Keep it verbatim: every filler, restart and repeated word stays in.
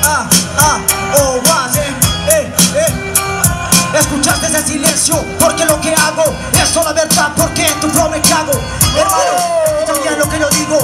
ah, ah, oh, was, eh, eh, eh. Escuchaste ese silencio, porque lo que hago es la verdad, porque en tu flow me cago. Hermano, escucha bien lo que yo digo,